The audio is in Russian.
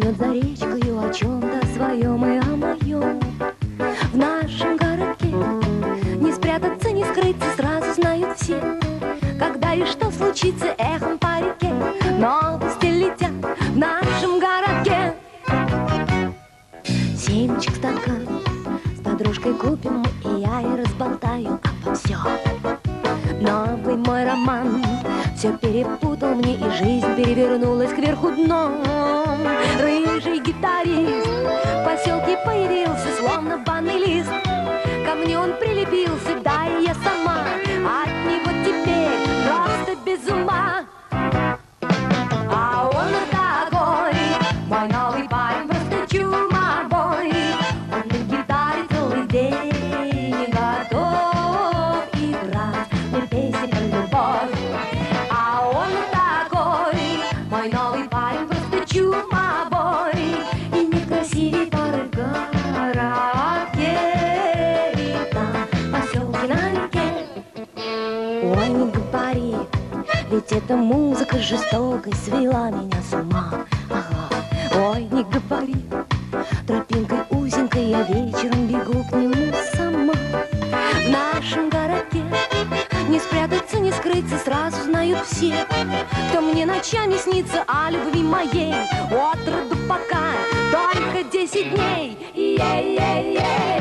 Плывет за речкою о чем-то своем и о моем. В нашем городке не спрятаться, не скрыться, сразу знают все, когда и что случится, эхом по реке новости летят в нашем городке. Семечек стакан с подружкой купим мы, и я и разболтаю обо всем. Новый мой роман все перепутал мне, и жизнь перевернулась кверху дном. Рыжий гитарист в поселке появился, словно банный лист. Ко мне он прилепился, да и я сама от него теперь просто без ума. А он такой, мой новый парень, просто чумовой. Он на гитаре целый день готов играть мне песни про любовь. А он такой, мой новый парень, просто чумовой. И некрасивей пары в городке, и там в поселке на реке. Ой, не говори, ведь эта музыка жестокой свела меня с ума. Ага. Ой, не говори, тропинкой узенькой я вечером бегу к нему сама. В нашем городке не спрятаться, не скрыться, сразу знают все, кто мне ночами снится о любви моей. От роду пока только 10 дней. Е-е-е.